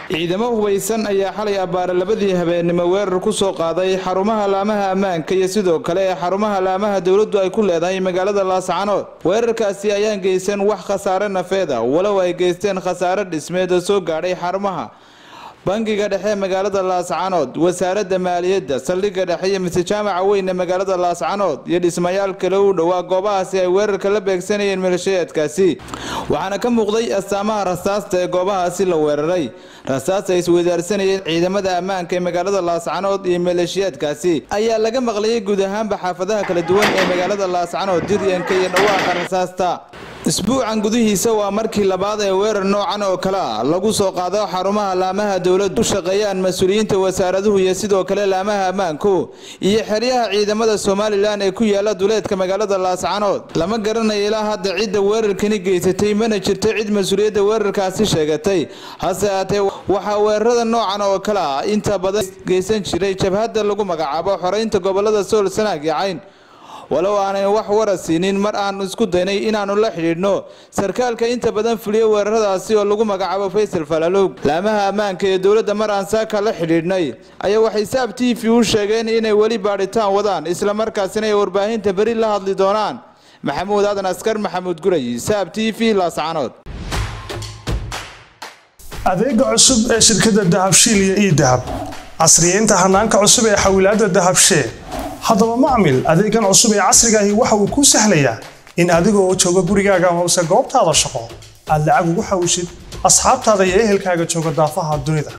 ciidamo hubeysan ayaa xalay abaar labadii habeenimo weerar ku soo qaaday xarumaha laamaha ammaanka iyo sidoo kale xarumaha laamaha dawladdu ay ku leedahay magaalada Laascaanood. weerarkaasi ayaan geysan wax khasaare nafeed ah walow ay geysteen khasaare dhismeed oo soo gaadhay xarumaha bangiga dhexe magaalada Laascaanood, wasaaradda maaliyadda, saldhigga dhexe iyo jaamaca weyn ee magaalada Laascaanood iyo dhismayaal kale u dhow goobahaasi ay weerarka la beegsanayeen maleeshiyaadkaasi. waxaana ka muuqday astaamaha rasaasta ee goobahaasi la weeraray. rasaas ay isweydaarsanayeen ciidamada ammaanka ee magaalada Laascaanood iyo maleeshiyaadkaasi ayaa laga maqlayay guud ahaanba xaafadaha kala duwan ee magaalada Laascaanood diryanka iyo dhawaaqa rasaasta. isbuucan gudihiisa waa markii labaad ee weerar noocan oo kale ah lagu soo qaado xarumaha laamaha dawladdu shaqeeyaan mas'uuliyiinta wasaaraduhu iyo sidoo kale laamaha ammaanku iyo xeryaha ciidamada Soomaaliland ee ku yaala duleedka magaalada Laascaanood. lama garanayo ilaa hadda cidda weerarkani geysatay, mana jirto cid mas'uuliyadda weerarkaasi sheegatay. hase ahaatee waxa weerarada noocan oo kale ah inta badan geysan jiray jabhadda lagu magacaabo xoreynta gobolada Sool, Sanaag iyo Cayn. walow aanay wax warasiinin mar aan isku daynay inaanu la xiriirno sarkaalka inta badan fuliyo weeraradaasi oo lagu magacaabo Faysal Falaloog. laamaha ammaanka ee dawladda mar aan saaka la xiriirnay ayaa waxay Saab TV u sheegeen inay wali baaritaan wadaan isla markaasina ay warbaahinta bari la hadli doonaan. Maxamuud Aadan Askar, Maxamuud Guray, Saab TV, Laascaanood. adeega cusub ee shirkadda Dahabshiil iyo Idahab casriyeynta hanaanka cusub ee xawilaadda Dahabshiil. haddaba macmil adeegan cusub ee casriga ahi waxa uu ku sahlayaa in adigoo jooga gurigaaga ama goobtaada shaqo aad lacag ugu xawishid asxaabtaada iyo ehelkaaga jooga daafaha dunida.